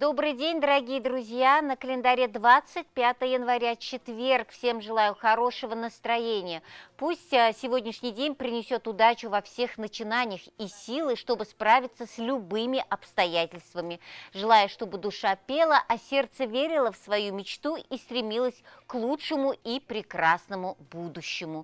Добрый день, дорогие друзья! На календаре 25 января, четверг. Всем желаю хорошего настроения. Пусть сегодняшний день принесет удачу во всех начинаниях и силы, чтобы справиться с любыми обстоятельствами. Желаю, чтобы душа пела, а сердце верило в свою мечту и стремилось к лучшему и прекрасному будущему.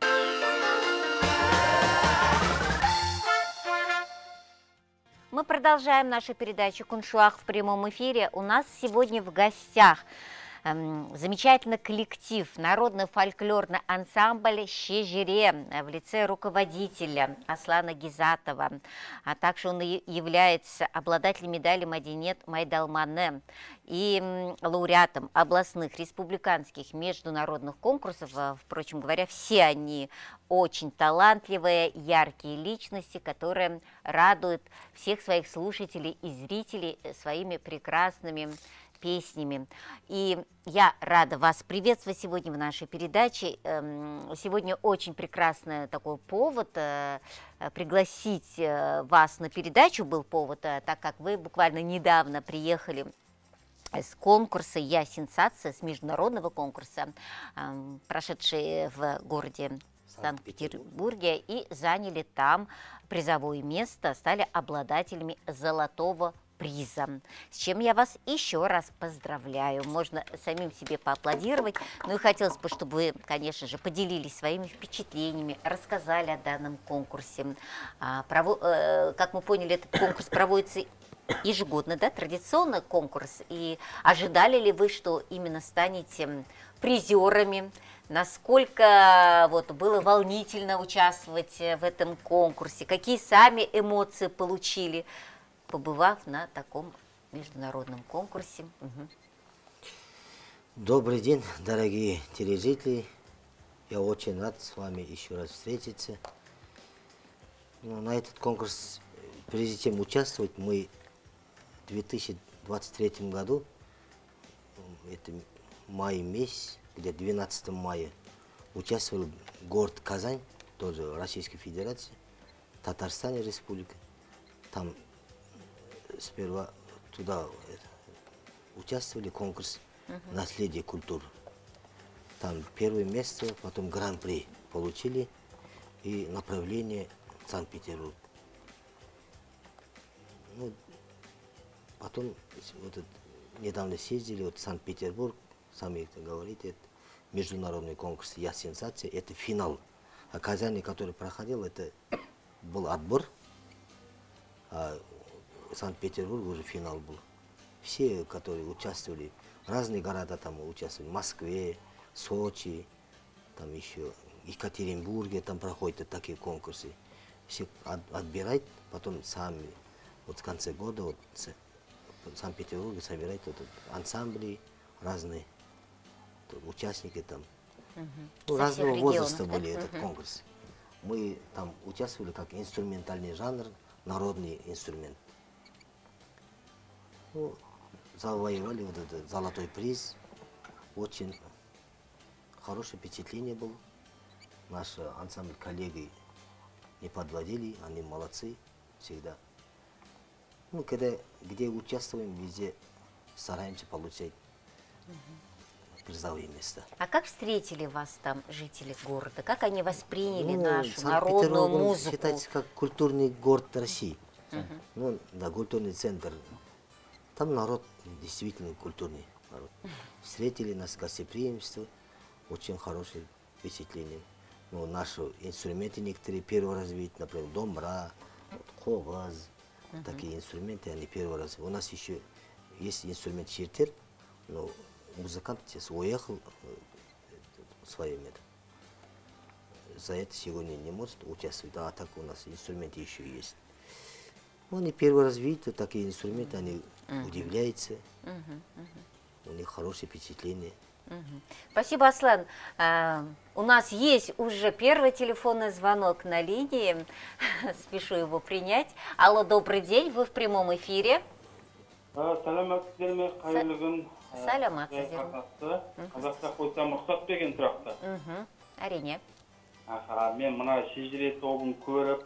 Мы продолжаем нашу передачу «Куншуах» в прямом эфире. У нас сегодня в гостях замечательный коллектив, народный фольклорный ансамбль «Щежире» в лице руководителя Аслана Гизатова, а также он является обладателем медали «Мадинет Майдалмане» и лауреатом областных, республиканских, международных конкурсов. Впрочем говоря, все они очень талантливые, яркие личности, которые радуют всех своих слушателей и зрителей своими прекрасными песнями. И я рада вас приветствовать сегодня в нашей передаче. Сегодня очень прекрасный такой повод пригласить вас на передачу был повод, так как вы буквально недавно приехали с конкурса «Я сенсация», с международного конкурса, прошедший в городе Санкт-Петербурге, и заняли там призовое место, стали обладателями золотого приза, с чем я вас еще раз поздравляю. Можно самим себе поаплодировать. Ну и хотелось бы, чтобы вы, конечно же, поделились своими впечатлениями, рассказали о данном конкурсе. Как мы поняли, этот конкурс проводится ежегодно, да, традиционный конкурс. И ожидали ли вы, что именно станете призерами? Насколько было волнительно участвовать в этом конкурсе? Какие сами эмоции получили, побывав на таком международном конкурсе? Добрый день, дорогие телезрители. Я очень рад с вами еще раз встретиться. На этот конкурс, прежде чем участвовать, мы в 2023 году, это май месяц, где 12 мая, участвовал город Казань, тоже Российской Федерации, Татарстан Республика. Там сперва туда участвовали конкурс «Наследие культуры». Там первое место, потом гран-при получили и направление Санкт-Петербург. Ну, потом недавно съездили в Санкт-Петербург, сами это говорите, это международный конкурс «Я сенсация», это финал. А Казани, который проходил, это был отбор, а Санкт-Петербург уже финал был. Все, которые участвовали, разные города там участвовали, в Москве, Сочи, там еще Екатеринбурге, там проходят такие конкурсы. Все отбирают, потом сами, в конце года, в Санкт-Петербурге собирают ансамбли разные, участники там. Разного возраста были этот конкурс. Мы там участвовали как инструментальный жанр, народный инструмент. Завоевали этот золотой приз. Очень хорошее впечатление было. Наш ансамбль коллеги не подводили, они молодцы всегда. Где участвуем, везде стараемся получать призовые места. А как встретили вас там жители города? Как они восприняли нашу народную музыку? Считается как культурный город России. Да, культурный центр. Там народ действительно культурный народ. Встретили нас, гостеприимство, очень хорошее впечатление. Наши инструменты некоторые первый раз видят, например, домбра, хогаз, такие инструменты, они первый раз. У нас еще есть инструмент чертер, но музыкант сейчас уехал своим методом. За это сегодня не может участвовать, а так у нас инструменты еще есть. Они первый раз видят такие инструменты, они удивляются, у них хорошее впечатление. Спасибо, Аслан. У нас есть уже первый телефонный звонок на линии. Спешу его принять. Алло, добрый день, вы в прямом эфире. Саламатсыздар ма, қайырлы күн. Саламатсыздар. Қазақта қойсам рұқсат берген тұрақты. Әрине. Мен мына шежіре тобын көріп,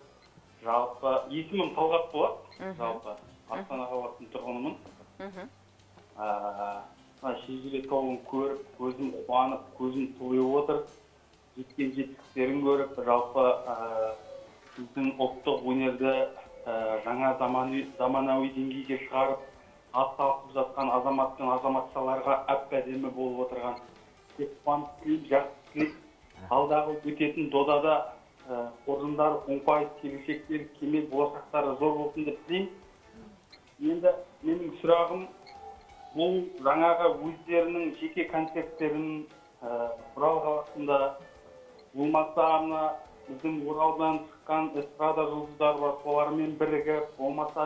жалпы есімім Талғат болады. Жалпы Астана қаласының тұрғынымын. мына шежіре тобын көріп, көзім қуанып, көзім толып отыр. Жеткен жетістіктерін көріп, жалпы біздің ұлттық өнерді жаңа заманауи деңгейге шығарып, атсалысып жатқан азамат пен азаматшаларға әп-әдемі болып отырған. Тек қуанып тілеймін, жақсы тілеймін. Алдағы өтетін додада қоржындары оңпайып, келешектері кемел, болашақтары зор болсын деп тілеймін. Енді менің сұрағым, бұл жаңағы өздерінің жеке концерттерін Орал қаласында, болмаса мына біздің Оралдан шыққан эстрада жұлдыздары бар, солармен бірігіп, болмаса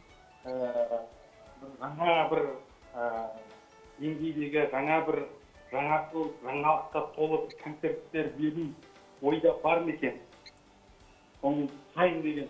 жаңа бір деңгейдегі жаңалыққа толы концерттер беру ойда бар ма екен? Оның сайын деген.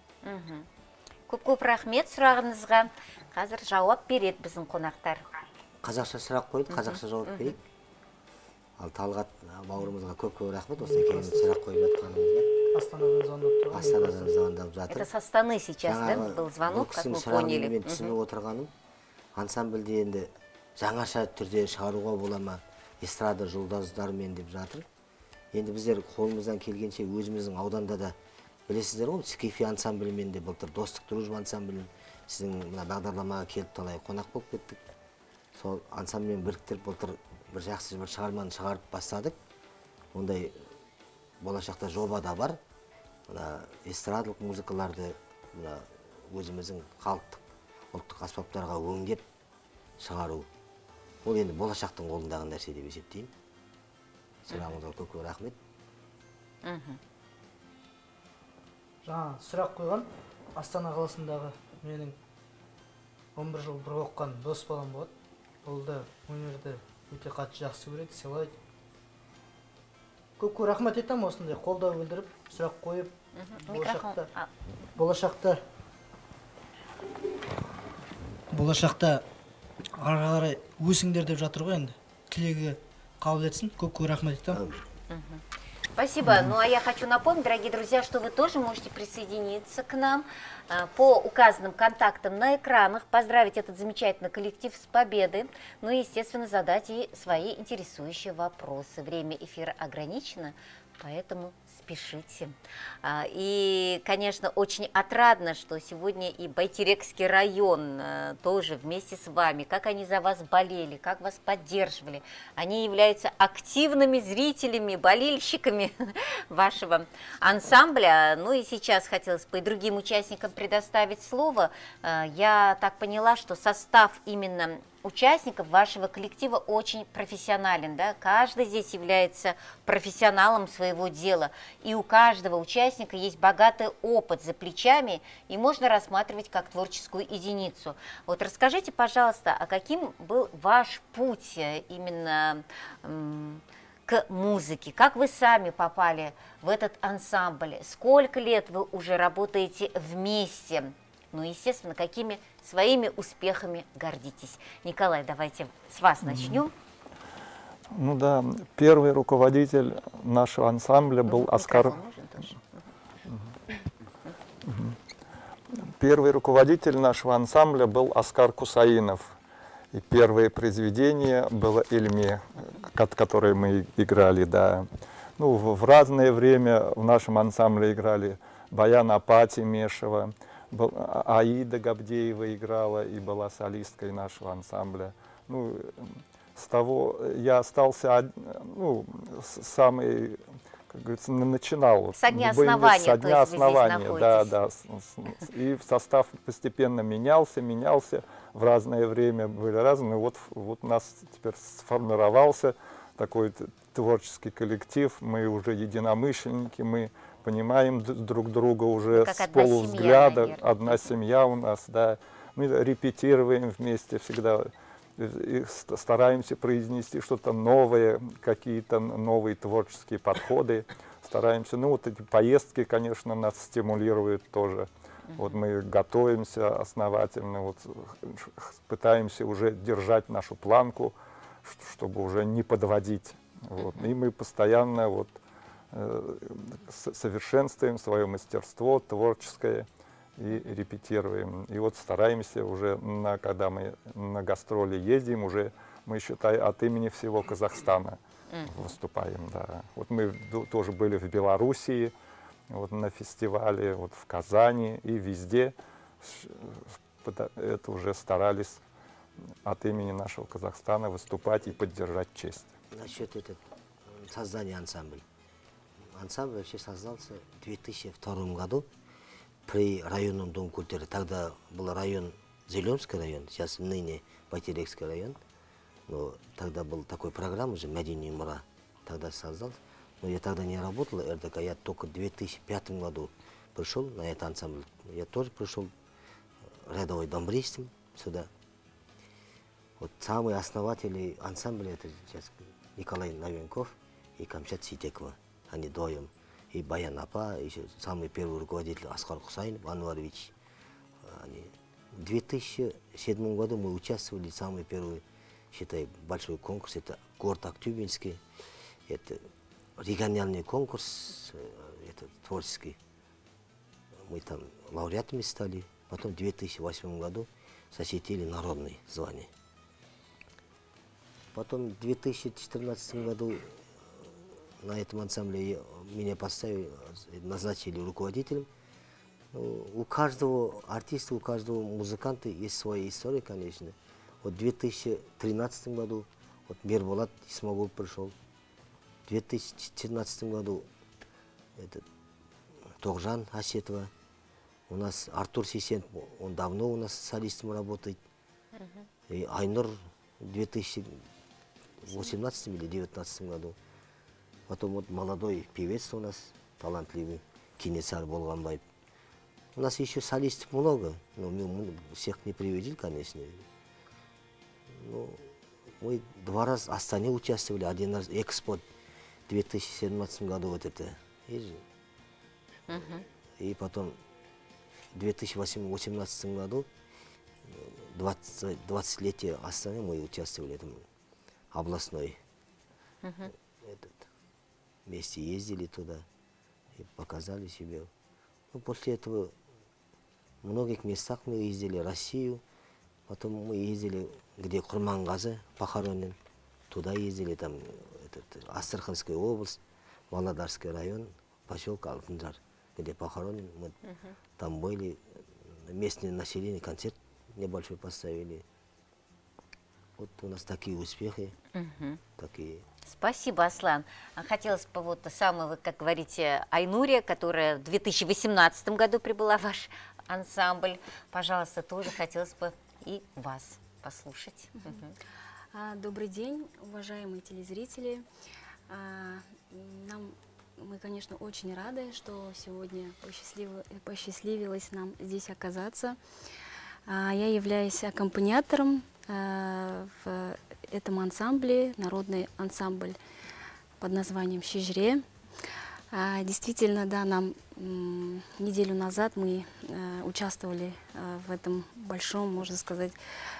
Көп рахмет сұрағыңызға. Қазір жауап береді біздің қонақтар. Қазақша сұрақ қойды, қазақша жауап берейік. Ал Талғат бауырымызға көп рахмет, осы екенін сұрақ қойып жатқанымызға. Астанадан звондап тұрған. Астанадан звондап жатыр. Это со Астаны сейчас, да, был звонок, как мы поняли. Мен түсініп отырғаным, ансамбльде енді жаңаша түрде шығаруға бола ма, эстрада жұлдыздармен деп жатыр. Енді біздер қолымыздан келгенше өзіміздің ауданда да білесіздер ғой, Скифи ансамблімен де былтыр достық дружба ансамблімен сіздің мына бағдарламаға келіп талай қонақ болып кеттік. Сол ансамбльмен біріктіріп былтыр бір жақсы бір шығарманы шығарып бастадық. Ондай болашақта жоба да бар. Мына эстрадалық музыкаларды мына өзіміздің халықтық ұлттық аспаптарға өңдеп шығару. Ол енді болашақтың қолындағы нәрсе деп есептеймін. Сұрағыңызға көп рахмет. Жаңа сұрақ қойған, Астана қаласындағы менің 11 жыл бір оққан дос балам болады. Ол да өнерді өте қатты жақсы көреді, сыйлайды. Көп рахмет етем, осындай қолдау білдіріп, сұрақ қойып, болашақта ары қарай өсіңдер деп жатыр ғой енді. Тілегі қабыл етсін. Көп рахмет етем. Спасибо. Ну а я хочу напомнить, дорогие друзья, что вы тоже можете присоединиться к нам по указанным контактам на экранах, поздравить этот замечательный коллектив с победой, ну и, естественно, задать и свои интересующие вопросы. Время эфира ограничено, поэтому спешите. И, конечно, очень отрадно, что сегодня и Байтерекский район тоже вместе с вами, как они за вас болели, как вас поддерживали. Они являются активными зрителями, болельщиками вашего ансамбля. Ну и сейчас хотелось бы и другим участникам предоставить слово. Я так поняла, что состав именно участников вашего коллектива очень профессионален, да? Каждый здесь является профессионалом своего дела, и у каждого участника есть богатый опыт за плечами, и можно рассматривать как творческую единицу. Вот расскажите, пожалуйста, а каким был ваш путь именно к музыке? Как вы сами попали в этот ансамбль? Сколько лет вы уже работаете вместе? Ну, естественно, какими своими успехами гордитесь? Николай, давайте с вас начнем. Ну да, первый руководитель нашего ансамбля был Оскар. Первый руководитель нашего ансамбля был Оскар Кусаинов. И первое произведение было «Эльме», которое мы играли, да. Ну, в разное время в нашем ансамбле играли Баян Апати Мешева, Аида Габдеева играла и была солисткой нашего ансамбля. Ну, с того я остался, ну, самый, как говорится, начинал. Со дня основания. Со дня основания, да, да. И состав постепенно менялся. В разное время были разные. Вот у нас теперь сформировался такой творческий коллектив. Мы уже единомышленники, мы понимаем друг друга уже как с полувзгляда. Семья, одна семья у нас, да. Мы репетируем вместе всегда, и стараемся произнести что-то новое, какие-то новые творческие подходы. Стараемся, ну вот эти поездки, конечно, нас стимулируют тоже. Вот мы готовимся основательно, вот, пытаемся уже держать нашу планку, чтобы уже не подводить. Вот. И мы постоянно вот совершенствуем свое мастерство творческое и репетируем. И вот стараемся уже, когда мы на гастроли ездим, уже мы, считай, от имени всего Казахстана выступаем. Да. Вот мы тоже были в Белоруссии, вот на фестивале, вот в Казани и везде это уже старались от имени нашего Казахстана выступать и поддержать честь. Насчет создания ансамбля. Ансамбль вообще создался в 2002 году при районном Доме культуры. Тогда был район Зеленский район, сейчас ныне Байтерекский район. Но тогда была такая программа уже «Мәдени мұра». Тогда создался. Но я тогда не работал в РДК, я только в 2005 году пришел на этот ансамбль. Я тоже пришел рядовой домбристом сюда. Вот самые основатели ансамбля это сейчас Николай Новенков и Камчат Ситекова. Они вдвоем. И Баян Апа, еще самый первый руководитель Аскар Хусайнов, Анварович. В 2007 году мы участвовали в самый первый, считай, большой конкурс. Это город Актюбинский. Это региональный конкурс, это творческий. Мы там лауреатами стали. Потом в 2008 году защитили народное звание. Потом в 2014 году на этом ансамбле меня поставили, назначили руководителем. У каждого артиста, у каждого музыканта есть своя история, конечно. Вот в 2013 году вот Мирболат Исмагул пришел. В 2014 году Тогжан Асетова. У нас Артур Сисен, он давно у нас солистом работает. И Айнур в 2018 или 2019 году. Потом вот молодой певец у нас, талантливый, Кенесар Болганбаев. У нас еще солистов много, но мы всех не привели, конечно. Но мы 2 раза в Астане участвовали, 1 раз Экспо в 2017 году вот это. И потом в 2018 году 20-летие Астаны мы участвовали в этом областной. Вместе ездили туда и показали себя. Ну, после этого в многих местах мы ездили, Россию. Потом мы ездили, где Курмангазы похоронен. Туда ездили, там Астраханская область, Володарский район, поселок Алтынжар, где похоронен. Мы там были, местное население, концерт небольшой поставили. Вот у нас такие успехи, такие. Спасибо, Аслан. Хотелось бы вот самое, вы как говорите, Айнуре, которая в 2018 году прибыла в ваш ансамбль. Пожалуйста, тоже хотелось бы и вас послушать. Добрый день, уважаемые телезрители. Мы, конечно, очень рады, что сегодня посчастливилось нам здесь оказаться. Я являюсь аккомпаниатором в этом ансамбле, народный ансамбль под названием «Шижре». Действительно, да, неделю назад мы участвовали в этом большом, можно сказать,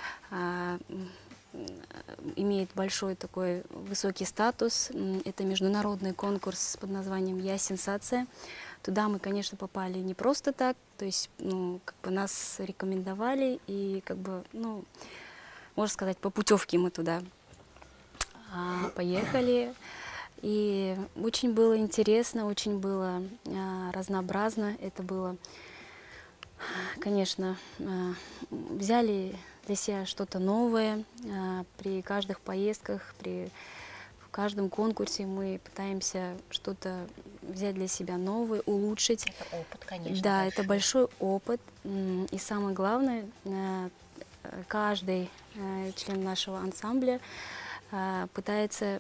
имеет большой такой высокий статус. Это международный конкурс под названием «Я сенсация». Туда мы, конечно, попали не просто так, то есть, нас рекомендовали и, можно сказать, по путевке мы туда поехали. И очень было интересно, очень было разнообразно. Это было, конечно, взяли для себя что-то новое. При каждых поездках, в каждом конкурсе мы пытаемся что-то взять для себя новое, улучшить. Это опыт, конечно. Да, большой. это большой опыт. И самое главное, каждый член нашего ансамбля пытается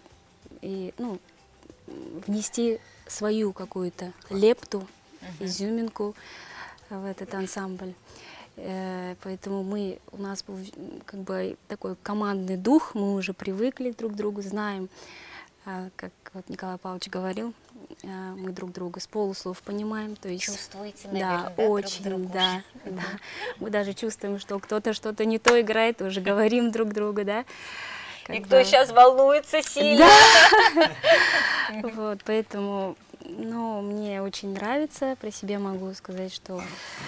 внести свою какую-то лепту, изюминку в этот ансамбль. Поэтому у нас был такой командный дух, мы уже привыкли друг к другу, знаем, как вот Николай Павлович говорил, мы друг друга с полуслов понимаем. То есть, чувствуете, наверное, да, очень, да. Мы даже чувствуем, что кто-то что-то не то играет, уже говорим друг другу, да. И кто сейчас волнуется сильно. Вот, поэтому Но мне очень нравится, про себя могу сказать, что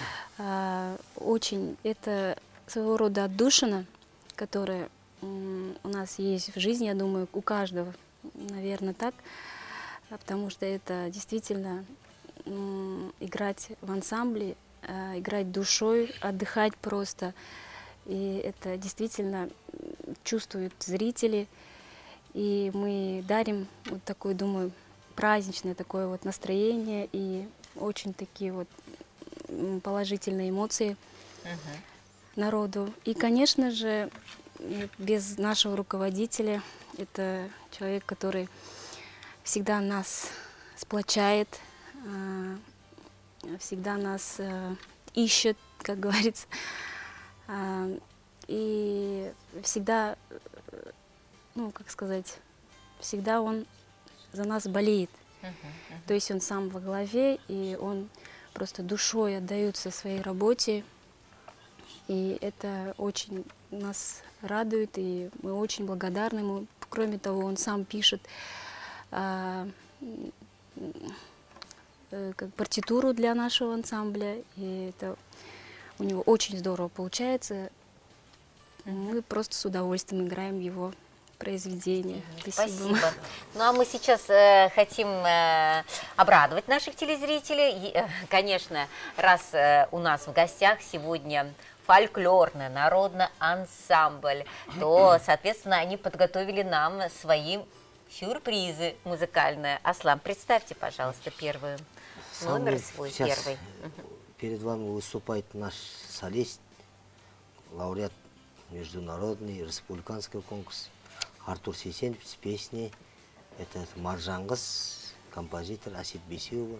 очень это своего рода отдушина, которая у нас есть в жизни, я думаю, у каждого, наверное, так, потому что это действительно играть в ансамбле, играть душой, отдыхать просто, и это действительно чувствуют зрители, и мы дарим вот такое, думаю, праздничное такое вот настроение и очень такие вот положительные эмоции народу. И, конечно же, без нашего руководителя, это человек, который всегда нас сплочает, всегда нас ищет, как говорится, и всегда, ну, как сказать, всегда он за нас болеет. То есть он сам во главе, и он просто душой отдается своей работе. И это очень нас радует, и мы очень благодарны ему. Кроме того, он сам пишет как партитуру для нашего ансамбля, и это у него очень здорово получается. Мы просто с удовольствием играем его произведения. Спасибо. Ну а мы сейчас хотим обрадовать наших телезрителей. Конечно, раз у нас в гостях сегодня фольклорный народный ансамбль, то, соответственно, они подготовили нам свои сюрпризы музыкальные. Аслан, представьте, пожалуйста, первый номер свой, первый. Перед вами выступает наш солист, лауреат международный, республиканский конкурс Артур Сейсенов с песней. Это Маржангыз, композитор Асет Бесиева.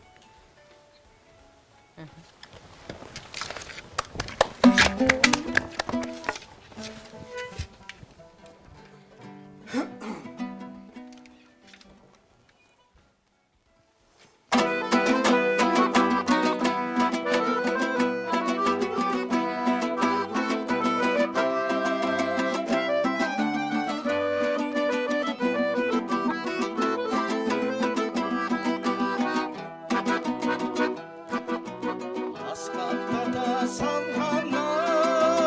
Asfaltta santanlar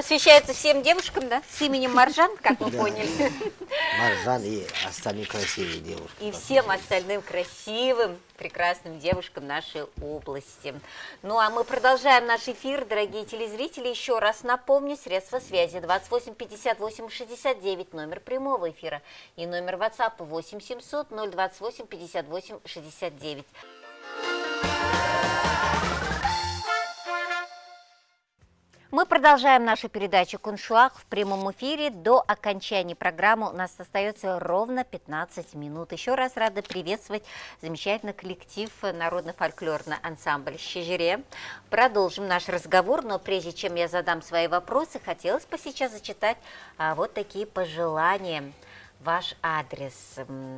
посвящается всем девушкам, да? С именем Маржан, как мы поняли. Маржан и остальные красивые девушки. И всем остальным красивым, прекрасным девушкам нашей области. Ну, а мы продолжаем наш эфир, дорогие телезрители. Еще раз напомню, средства связи 28 58 69, номер прямого эфира, и номер WhatsApp 8 700 028 58 69. Мы продолжаем нашу передачу «Куншуах» в прямом эфире. До окончания программы у нас остается ровно 15 минут. Еще раз рада приветствовать замечательный коллектив народный фольклорный ансамбль «Щежире». Продолжим наш разговор, но прежде чем я задам свои вопросы, хотелось бы сейчас зачитать вот такие пожелания. Ваш адрес.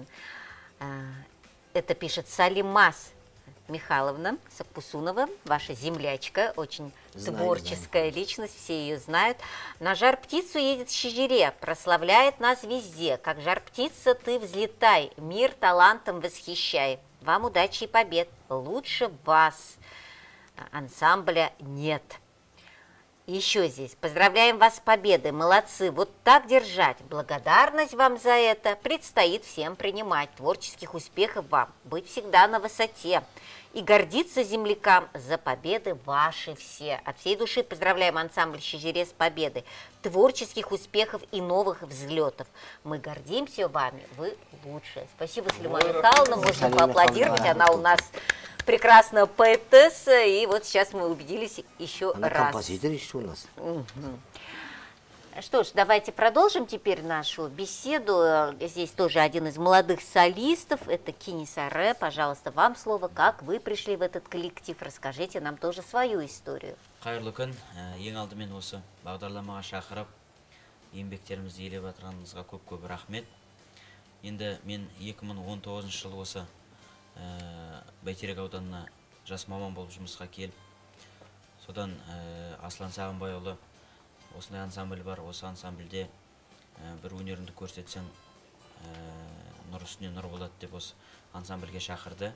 Это пишет Салимас Михайловна Сакпусунова, ваша землячка, очень творческая личность, все ее знают. На жар-птицу едет в Щежире, прославляет нас везде. Как жар-птица ты взлетай, мир талантом восхищай. Вам удачи и побед, лучше вас ансамбля нет. Еще здесь. Поздравляем вас с победой, молодцы, вот так держать. Благодарность вам за это предстоит всем принимать. Творческих успехов вам, быть всегда на высоте. И гордиться землякам за победы ваши все. От всей души поздравляем ансамбль «Щежире» с победой. Творческих успехов и новых взлетов. Мы гордимся вами, вы лучшие. Спасибо, Сулейман Михайловна, можно поаплодировать, она у нас прекрасная поэтесса, и вот сейчас мы убедились еще Она раз. композитор еще у нас. Что ж, давайте продолжим теперь нашу беседу. Здесь тоже один из молодых солистов, это Кинисаре. Пожалуйста, вам слово, как вы пришли в этот коллектив, расскажите нам тоже свою историю. Қайырлы күн, ең алдымен осы бағдарламаға шақырып, еңбектерімізді елеп жатқаныңызға көп рахмет. Енді мен 2019 жылы осы Бәйтерек ауданына жас маман болып жұмысқа келіп, содан Аслан Сағынбайұлы осындай ансамбль бар, осы ансамбльде бір өнеріңді көрсетсең нұр үстіне нұр болады деп осы ансамбльге шақырды.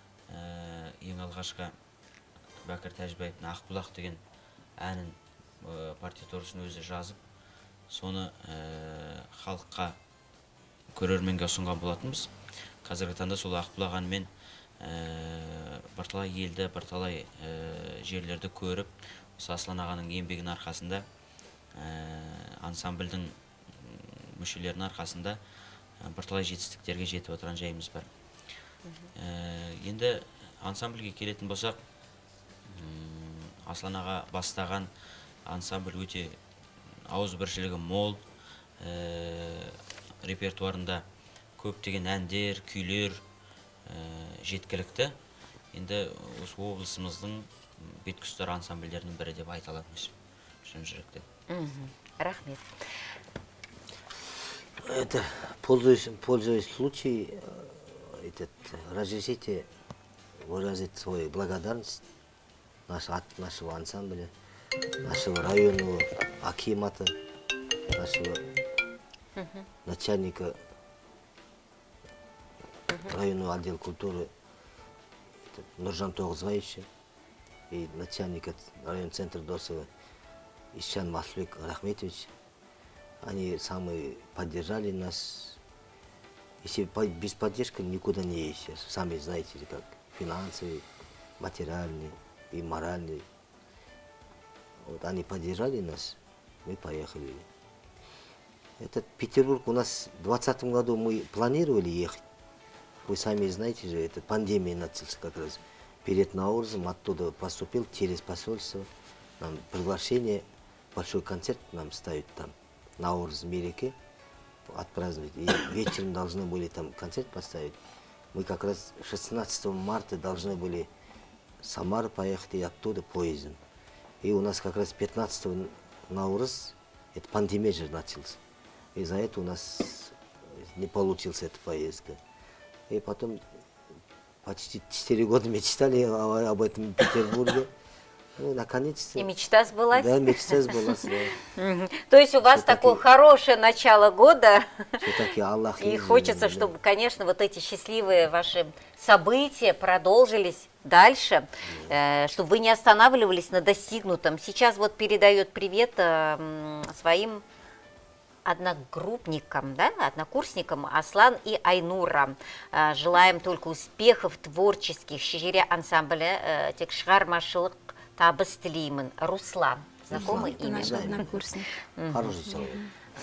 Ең алғашқы Бәкір Тәжібаевтың Ақбұлақ деген әнін партитурасын өзі жазып, соны халыққа, көрерменге ұсынған болатынбыз. Қазіргі таңда сол Ақбұлақ әнімен бірталай елді, бірталай жерлерді көріп, осы Аслан ағаның еңбегінің арқасында, ансамбльдің мүшелерінің арқасында бірталай жетістіктерге жетіп отырған жайымыз бар. Енді ансамбльге келетін болсақ, Аслан аға бастаған ансамбль өте ауызбіршілігі мол, репертуарында көптеген әндер, күйлер жеткілікті. Енді осы облысымыздың беткүстар ансамбльдерінің бірі деп айта аламыз. Шын жүректен. Рахмет. Это, пользуясь случаем, разрешите выразить свою благодарность от нашего ансамбля, нашего районного акимата, нашего начальника районного отдела культуры Нуржан Тоғызбаевича и начальника районного центра Досова Исчан Маслюк Рахметович. Они самые поддержали нас. Если без поддержки никуда не едешь. Сами знаете, как финансовый, материальный и моральный. Вот они поддержали нас, мы поехали. Этот Петербург у нас в 2020 году мы планировали ехать. Вы сами знаете же, это пандемия началась как раз. Перед Наурзом оттуда поступил через посольство. Нам приглашение, большой концерт нам ставить там. Наурз Мереке отпраздновать. И вечером должны были там концерт поставить. Мы как раз 16 марта должны были в Самару поехать и оттуда поездом. И у нас как раз 15 Наурз, это пандемия же началась. И за это у нас не получилась эта поездка. И потом почти 4 года мечтали об этом в Петербурге. Ну, наконец-то. И мечта сбылась? Да, мечта сбылась. То есть у вас такое хорошее начало года. Все-таки Аллах. И хочется, чтобы, конечно, вот эти счастливые ваши события продолжились дальше, чтобы вы не останавливались на достигнутом. Сейчас вот передает привет своим одногруппникам, да, однокурсникам Аслан и Айнура. Желаем только успехов творческих. Шежире ансамбля тек шығармашылық табыс тілеймін. Руслан. Знакомое Это имя? наш однокурсник. Хороший человек.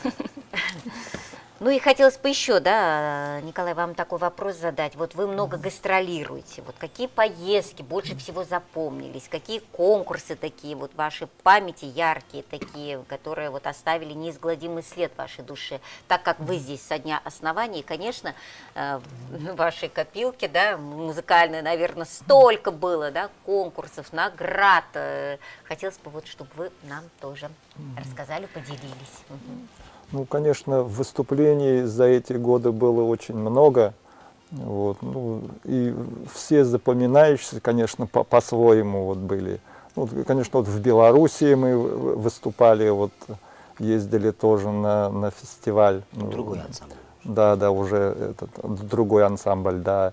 Ну и хотелось бы еще, да, Николай, вам такой вопрос задать. Вот вы много гастролируете. Вот какие поездки больше всего запомнились? Какие конкурсы такие вот в вашей памяти яркие такие, которые вот оставили неизгладимый след в вашей душе? Так как вы здесь со дня основания, и, конечно, в вашей копилке, да, музыкальной, наверное, столько было, да, конкурсов, наград. Хотелось бы вот, чтобы вы нам тоже рассказали, поделились. Ну, конечно, выступлений за эти годы было очень много. Вот, ну, и все запоминающиеся, конечно, по-своему вот были. Ну, конечно, вот в Белоруссии мы выступали, вот, ездили тоже на фестиваль. Другой ансамбль. Да, да, уже другой ансамбль, да.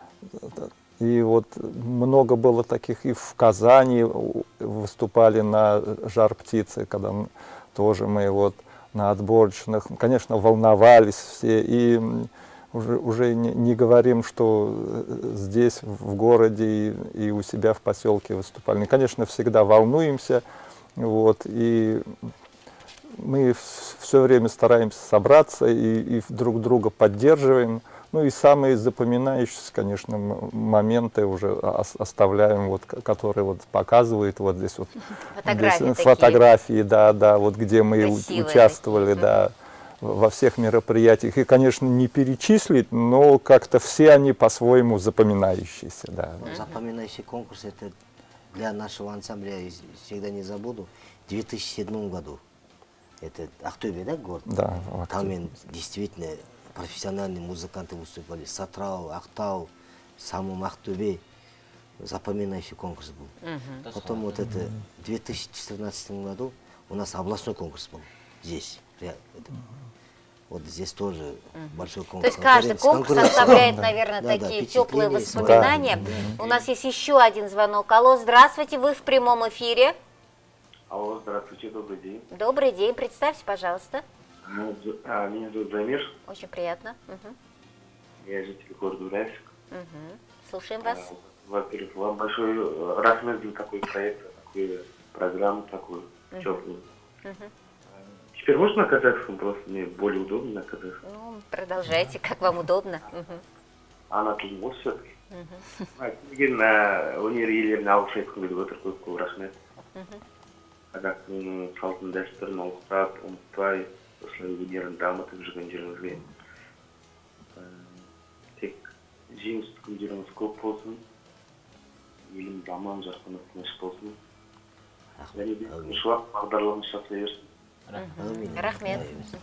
И вот много было таких, и в Казани выступали на «Жар птицы», когда тоже мы вот на отборочных, конечно, волновались все, и уже не говорим, что здесь, в городе и у себя в поселке выступали. И, конечно, всегда волнуемся, вот, и мы все время стараемся собраться и друг друга поддерживаем. Ну и самые запоминающиеся, конечно, моменты уже оставляем, вот, которые вот показывают вот здесь вот фотографии, да, да, вот где мы красивые участвовали, да, во всех мероприятиях. И, конечно, не перечислить, но как-то все они по-своему запоминающиеся, да. Запоминающий конкурс это для нашего ансамбля, я всегда не забуду, в 2007 году. Это Ақтөбе, да, город? Да. Там действительно профессиональные музыканты выступали. Сатрау, Ақтау, самом Ақтөбе. Запоминающий конкурс был. Потом вот это в 2014 году у нас областной конкурс был. Здесь. Вот здесь тоже большой конкурс. То есть каждый конкурс оставляет, наверное, такие теплые воспоминания. У нас есть еще один звонок. Алло, здравствуйте, вы в прямом эфире. Алло, здравствуйте, добрый день. Добрый день, представьте, пожалуйста. Меня зовут Замир. Очень приятно. Я житель города Уральск. Слушаем вас. Во-первых, вам большой рахмет за такой проект, такую программу, такую теплую. Теперь можно на казахском, просто мне более удобно на казахском. Ну, продолжайте, как вам удобно. Ана тілім осы все-таки. Келген өнер иелеріне алғыс айтқым келіп отыр, көп рахмет. Қазақтың салтын дәстүрін ұлықтап, ұмытпай, осылай өнерін дамытып жүрген жеріңізге тек жеңісті күндеріңіз көп болсын, еліміз аман, жарқын, тыныш болсын. Және де шуақ бағдарламаны жасай берсін. Рахмет.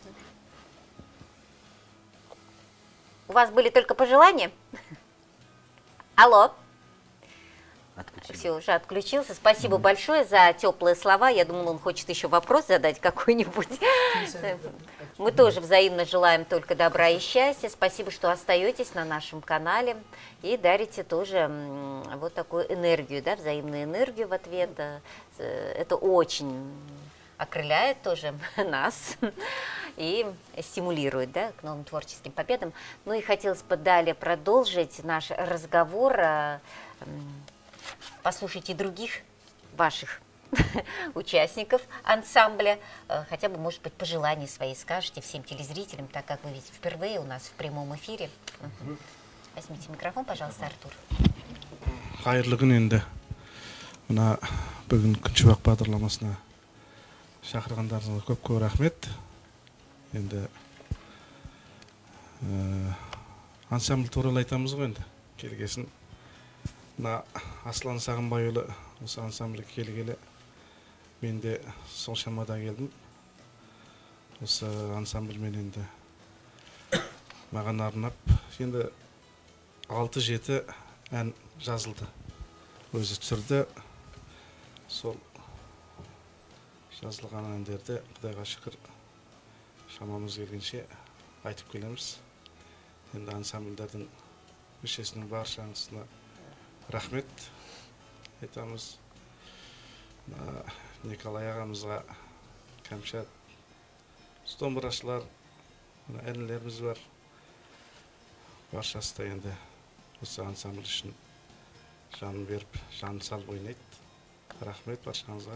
У вас были только пожелания? Алло. Все, уже отключился. Спасибо большое за теплые слова. Я думала, он хочет еще вопрос задать какой-нибудь. Мы тоже взаимно желаем только добра и счастья. Спасибо, что остаетесь на нашем канале и дарите тоже вот такую энергию, да, взаимную энергию в ответ. Это очень окрыляет тоже нас и стимулирует, да, к новым творческим победам. Ну и хотелось бы далее продолжить наш разговор. Послушайте других ваших участников ансамбля, хотя бы, может быть, пожелания свои скажете всем телезрителям, так как вы ведь впервые у нас в прямом эфире. Возьмите микрофон, пожалуйста, Артур. Қайырлы күн енді. Мына бүгін күншуақ бағдарламасына шақырғандарыңызға көп рахмет. Енді ансамбль туралы айтамыз ғой енді. Келгесін мына Аслан Сағынбайұлы осы ансамбльге келгелі мен де сол шамада келдім. Осы ансамбльмен енді маған арнап енді 6-7 ән жазылды. Өзі түсірді. сол жазылған әндерді Құдайға шүкір шамамыз келгенше айтып келеміз. Енді ансамбльдердің мүшесінің баршаңызына рахмет айтамыз. Николай ағамызға, Кәмшат, домбырашылар, әншілеріміз бар. Баршасы да енді осы ансамбль үшін жанын беріп, жанын салып ойнайды. Рахмет баршаңызға.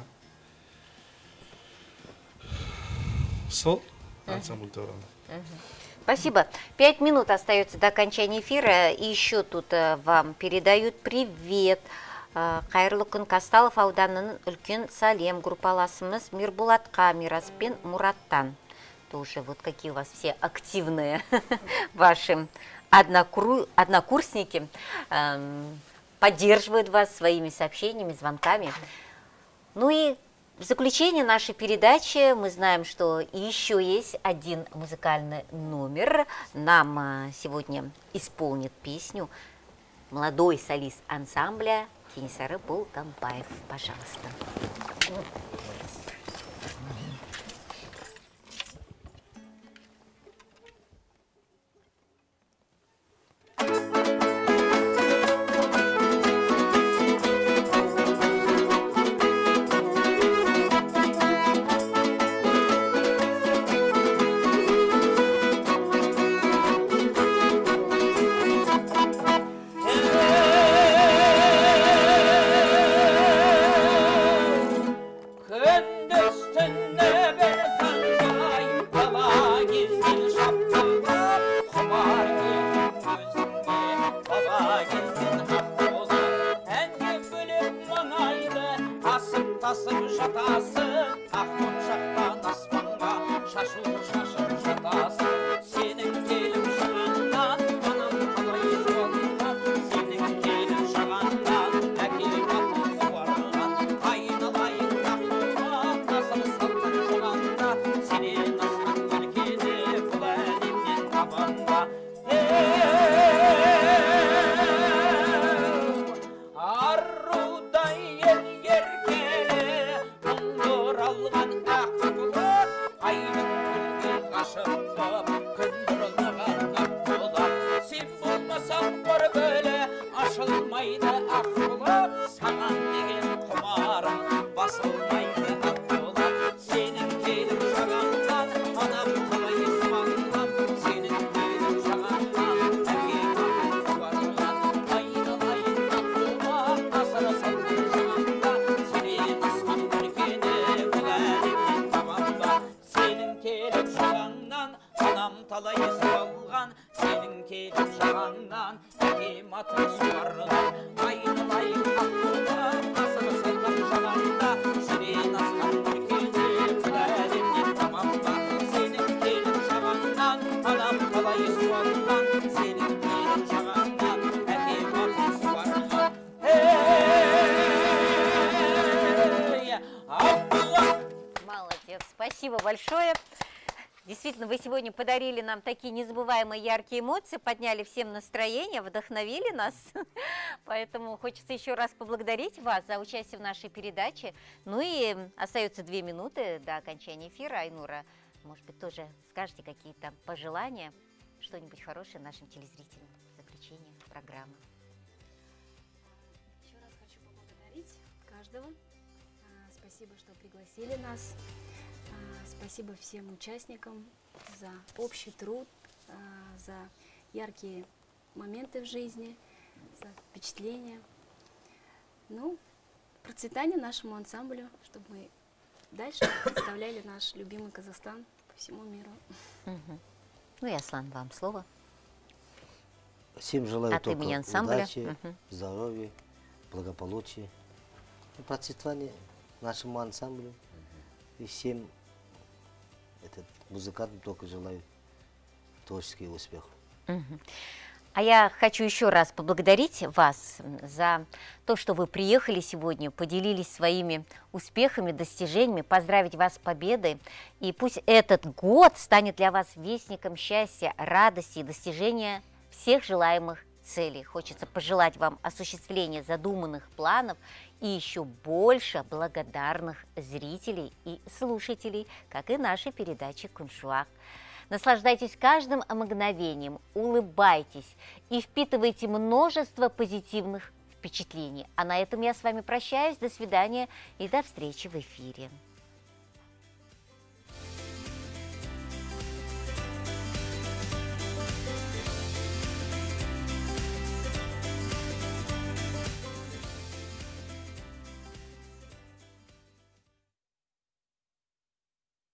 Сол ансамбль туралы. Спасибо. 5 минут остается до окончания эфира. И еще тут вам передают привет. Қайырлы күн, Казталов ауданының үлкен Салем группаласымыз Мирбулатқа, Мирас пен Мураттан. Тоже вот какие у вас все активные ваши однокурсники. Поддерживают вас своими сообщениями, звонками. Ну и в заключение нашей передачи мы знаем, что еще есть один музыкальный номер. Нам сегодня исполнит песню молодой солист ансамбля Кенесары Болгамбаев. Пожалуйста. Спасибо большое. Действительно, вы сегодня подарили нам такие незабываемые яркие эмоции, подняли всем настроение, вдохновили нас. Поэтому хочется еще раз поблагодарить вас за участие в нашей передаче. Ну и остается 2 минуты до окончания эфира. Айнура, может быть, тоже скажете какие-то пожелания, что-нибудь хорошее нашим телезрителям в заключение программы. Еще раз хочу поблагодарить каждого. Спасибо, что пригласили нас. Спасибо всем участникам за общий труд, за яркие моменты в жизни, за впечатления. Ну, процветание нашему ансамблю, чтобы мы дальше представляли наш любимый Казахстан по всему миру. Ну и Аслан, вам слово. Всем желаю От имени только ансамбля. удачи, здоровья, благополучия и процветания нашему ансамблю. И всем музыкантам только желаю творческих успехов. А я хочу еще раз поблагодарить вас за то, что вы приехали сегодня, поделились своими успехами, достижениями, поздравить вас с победой. И пусть этот год станет для вас вестником счастья, радости и достижения всех желаемых целей. Хочется пожелать вам осуществления задуманных планов и еще больше благодарных зрителей и слушателей, как и нашей передачи «Куншуак». Наслаждайтесь каждым мгновением, улыбайтесь и впитывайте множество позитивных впечатлений. А на этом я с вами прощаюсь. До свидания и до встречи в эфире.